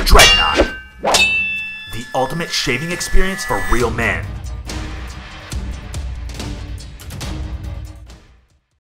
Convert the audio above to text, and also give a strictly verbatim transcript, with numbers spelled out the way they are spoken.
Dreadnought, the ultimate shaving experience for real men.